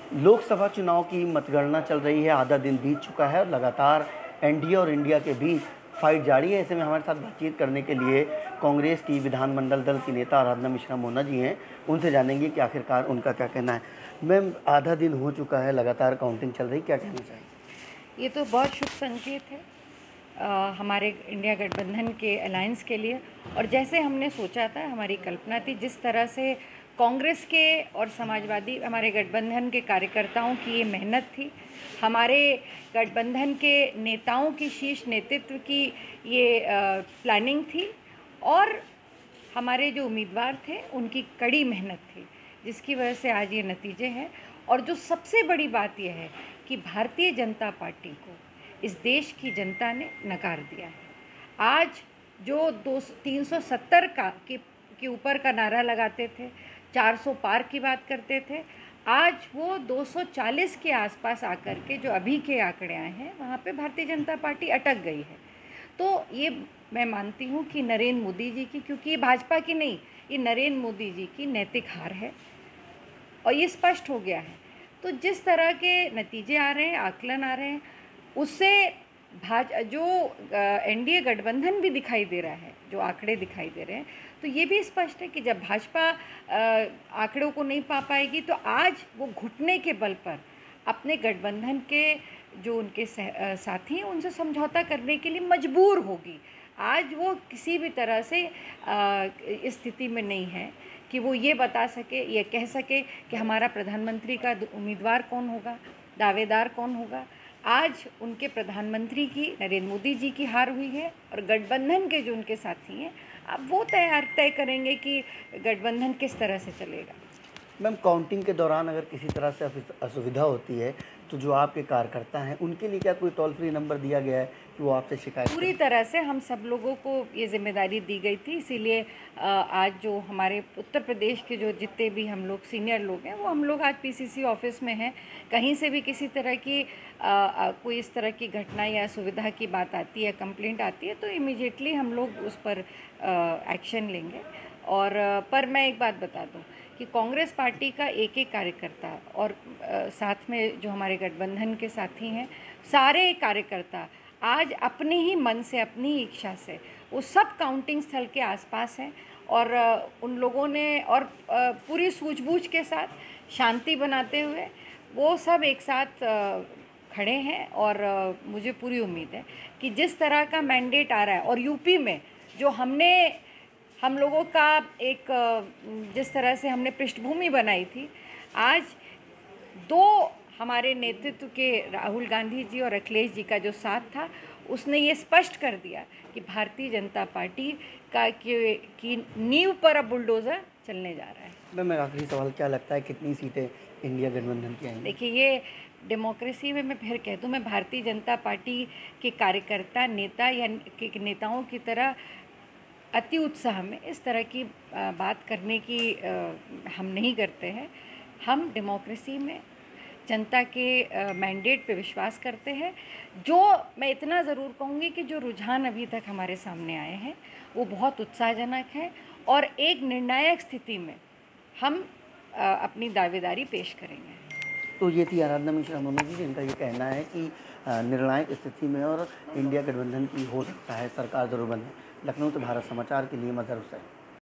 लोकसभा चुनाव की मतगणना चल रही है, आधा दिन बीत चुका है और लगातार एनडीए और इंडिया के बीच फाइट जारी है। ऐसे में हमारे साथ बातचीत करने के लिए कांग्रेस की विधानमंडल दल की नेता आराधना मिश्रा मोना जी हैं। उनसे जानेंगे कि आखिरकार उनका क्या कहना है। मैम, आधा दिन हो चुका है, लगातार काउंटिंग चल रही, क्या कहना चाहिए? ये तो बहुत शुभ संकेत है हमारे इंडिया गठबंधन के अलायंस के लिए। और जैसे हमने सोचा था, हमारी कल्पना थी, जिस तरह से कांग्रेस के और समाजवादी हमारे गठबंधन के कार्यकर्ताओं की ये मेहनत थी, हमारे गठबंधन के नेताओं की शीर्ष नेतृत्व की ये प्लानिंग थी, और हमारे जो उम्मीदवार थे उनकी कड़ी मेहनत थी, जिसकी वजह से आज ये नतीजे हैं। और जो सबसे बड़ी बात यह है कि भारतीय जनता पार्टी को इस देश की जनता ने नकार दिया है। आज जो 370 के ऊपर का नारा लगाते थे, 400 पार की बात करते थे, आज वो 240 के आसपास आकर के जो अभी के आंकड़े आए हैं, वहाँ पे भारतीय जनता पार्टी अटक गई है। तो ये मैं मानती हूँ कि नरेंद्र मोदी जी की, क्योंकि ये भाजपा की नहीं, ये नरेंद्र मोदी जी की नैतिक हार है और ये स्पष्ट हो गया है। तो जिस तरह के नतीजे आ रहे हैं, आकलन आ रहे हैं, उससे जो एनडीए गठबंधन भी दिखाई दे रहा है, जो आंकड़े दिखाई दे रहे हैं, तो ये भी स्पष्ट है कि जब भाजपा आंकड़ों को नहीं पा पाएगी, तो आज वो घुटने के बल पर अपने गठबंधन के जो उनके साथी हैं उनसे समझौता करने के लिए मजबूर होगी। आज वो किसी भी तरह से इस स्थिति में नहीं है कि वो ये बता सके, ये कह सके कि हमारा प्रधानमंत्री का उम्मीदवार कौन होगा, दावेदार कौन होगा। आज उनके प्रधानमंत्री की, नरेंद्र मोदी जी की हार हुई है, और गठबंधन के जो उनके साथी हैं, अब वो तय करेंगे कि गठबंधन किस तरह से चलेगा। मैम, काउंटिंग के दौरान अगर किसी तरह से असुविधा होती है, तो जो आपके कार्यकर्ता हैं उनके लिए क्या कोई टोल फ्री नंबर दिया गया है कि वो आपसे शिकायत करें? पूरी तरह से हम सब लोगों को ये जिम्मेदारी दी गई थी, इसीलिए आज जो हमारे उत्तर प्रदेश के जो जितने भी हम लोग सीनियर लोग हैं, वो हम लोग आज पीसीसी ऑफिस में हैं। कहीं से भी किसी तरह की कोई इस तरह की घटना या असुविधा की बात आती है, कंप्लेंट आती है, तो इमीडिएटली हम लोग उस पर एक्शन लेंगे। और पर मैं एक बात बता दूं कि कांग्रेस पार्टी का एक एक कार्यकर्ता और साथ में जो हमारे गठबंधन के साथी हैं, सारे कार्यकर्ता आज अपने ही मन से, अपनी इच्छा से वो सब काउंटिंग स्थल के आसपास हैं, और उन लोगों ने और पूरी सूझबूझ के साथ शांति बनाते हुए वो सब एक साथ खड़े हैं। और मुझे पूरी उम्मीद है कि जिस तरह का मैंडेट आ रहा है, और यूपी में जो हम लोगों का एक जिस तरह से हमने पृष्ठभूमि बनाई थी, आज दो हमारे नेतृत्व के राहुल गांधी जी और अखिलेश जी का जो साथ था, उसने ये स्पष्ट कर दिया कि भारतीय जनता पार्टी की नींव पर अब बुलडोज़र चलने जा रहा है। मेरा आखिरी सवाल, क्या लगता है कितनी सीटें इंडिया गठबंधन की आएंगी? देखिए, ये डेमोक्रेसी में मैं फिर कह दूँ, मैं भारतीय जनता पार्टी के कार्यकर्ता, नेता या के नेताओं की तरह अति उत्साह में इस तरह की बात करने की हम नहीं करते हैं। हम डेमोक्रेसी में जनता के मैंडेट पे विश्वास करते हैं। जो मैं इतना ज़रूर कहूँगी कि जो रुझान अभी तक हमारे सामने आए हैं वो बहुत उत्साहजनक हैं, और एक निर्णायक स्थिति में हम अपनी दावेदारी पेश करेंगे। तो ये थी आराधना मिश्रा मोना जी, जिनका ये कहना है कि निर्णायक स्थिति में और इंडिया गठबंधन की हो सकता है सरकार जरूर बने। लखनऊ से भारत समाचार के लिए मजहर हुसैन।